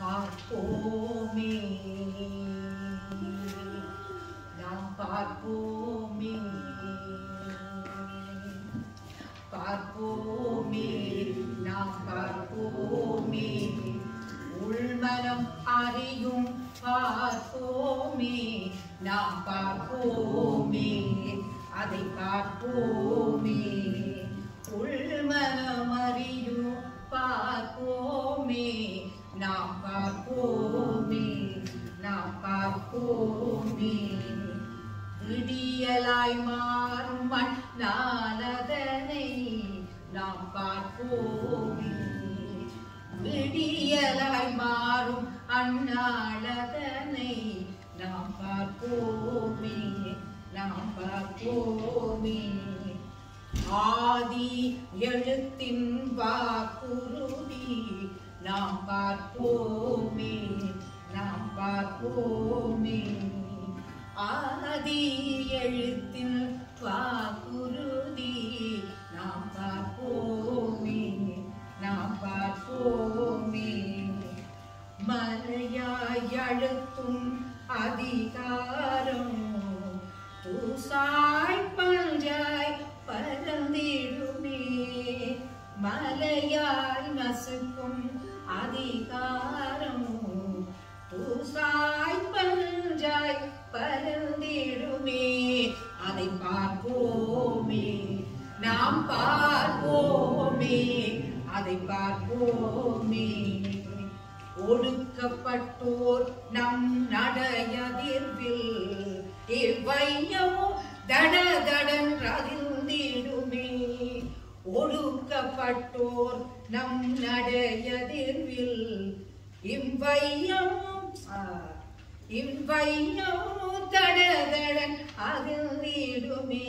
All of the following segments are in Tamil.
பார்ப்போமே நாம் பார்ப்போமே பார்ப்போமே நாம் பார்ப்போமே உள்மனம் அறியும் பார்ப்போமே நாம் பார்ப்போமே அதை பார்ப்போமே உள்மனம் அறியும் பார்ப்போமே நாம் பார்ப்போமே நாம் பார்ப்போமே விடியலாய் மாறும் மண்ணானதனை நாம் பார்ப்போமே விடியலாய் மாறும் அண்ணாளதனை நாம் பார்ப்போமே நாம் பார்ப்போமே ஆதி எழுத்தின் வாக்குறுதி நாம் பார்ப்போமே நாம் பார்ப்போமே ஆதி எழுத்தின் வாக்குறுதி நாம் பார்ப்போமே நாம் பார்ப்போமே மலையாய் அழுத்தும் அதிகாரம் தூசாய் பஞ்சாய் பறந்திடுமே மலையாய் நசுக்கும் அதிகாரம் தூசாய் பஞ்சாய் பறந்திடுமே அதை பார்ப்போமே நாம் பார்ப்போமே அதை பார்ப்போமே ஒடுக்கப்பட்டோர் நம் நடையதிர்வில் இவ்வையமோ தடதடன்றதிர்ந்திடுமே ஒடுக்கப்பட்டோர் நம் நடையதிர்வில் இவ்வையமோ தடதடன் அதிர்ந்திடுமே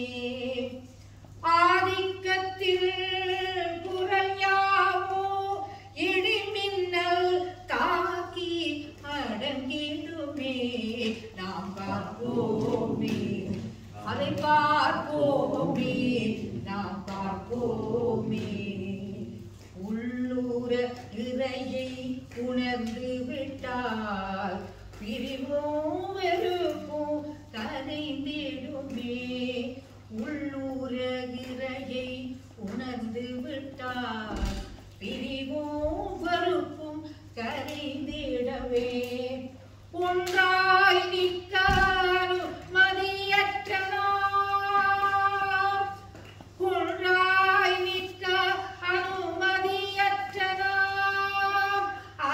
ஆதிக்கத்தில் குரல் யாவோ இடிமின்னல் தாக்கி அடங்கிடுமே நாம் பார்ப்போமே அதை பார்ப்போமே நாம் பார்ப்போமே உள்ளூர இறையை உணர்ந்து விட்டால் பிரிவும் வெறுப்பும் கரைந்திடுமே உள்ளூர இறையை உணர்ந்து விட்டால் பிரிவும் வெறுப்பும் கரைந்திடவே ஒன்றாய் நிற்காரும் மதியற்ற நாம் ஒன்றாய் நிற்க அனுமதியற்ற நாம்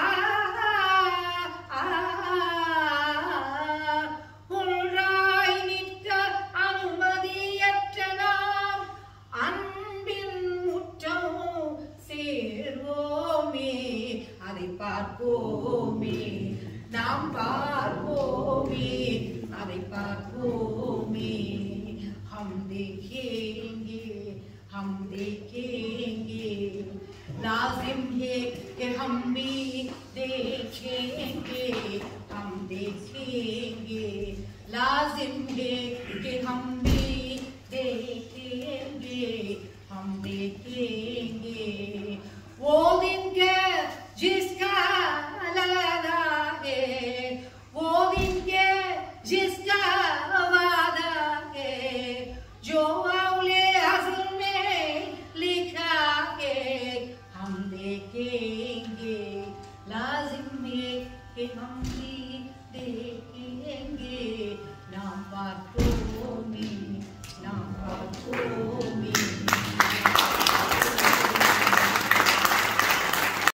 ஒன்றாய் நிற்க அனுமதியற்ற நாம் அன்பின் முற்றமும் சேர்வோமே அதை பார்ப்போமே நாம் பார்ப்போமே அதை பார்ப்போமே हम देखेंगे लाजिम है कि हम भी देखेंगे हम देखेंगे लाजिम है कि हम भी देखेंगे हम देखेंगे वो दिन के जिसका वादा है वो दिन के जिसका वादा है जो औले अज़ल में लिखा है हम देखेंगे लाजिम है कि हम भी देखेंगे नाम पार्पोमी